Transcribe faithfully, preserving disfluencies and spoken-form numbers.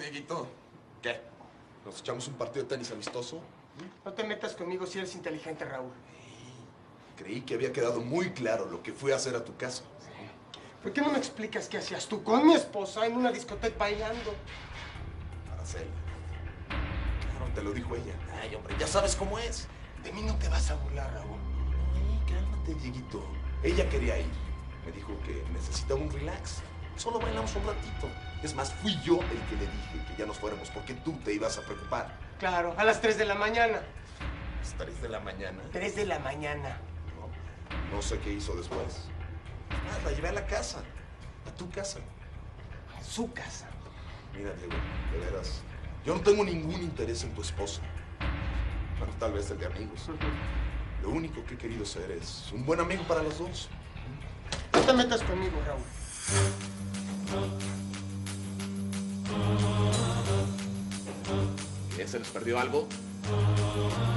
Dieguito. ¿Qué? ¿Nos echamos un partido de tenis amistoso? No te metas conmigo si eres inteligente, Raúl. Creí que había quedado muy claro lo que fui a hacer a tu casa. ¿Por qué no me explicas qué hacías tú con mi esposa en una discoteca bailando? Araceli. Claro, te lo dijo ella. Ay, hombre, ya sabes cómo es. De mí no te vas a burlar, Raúl. Ay, cálmate, Dieguito. Ella quería ir. Me dijo que necesitaba un relax. Solo bailamos un ratito. Es más, fui yo el que le dije que ya nos fuéramos porque tú te ibas a preocupar. Claro, a las tres de la mañana. ¿Las tres de la mañana? tres de la mañana. No, no sé qué hizo después. Ah, la llevé a la casa. A tu casa. A su casa. Mira, Diego, de veras, yo no tengo ningún interés en tu esposa. Bueno, tal vez el de amigos. Lo único que he querido ser es un buen amigo para los dos. No te metas conmigo, Raúl. ¿Qué? ¿Se les perdió algo?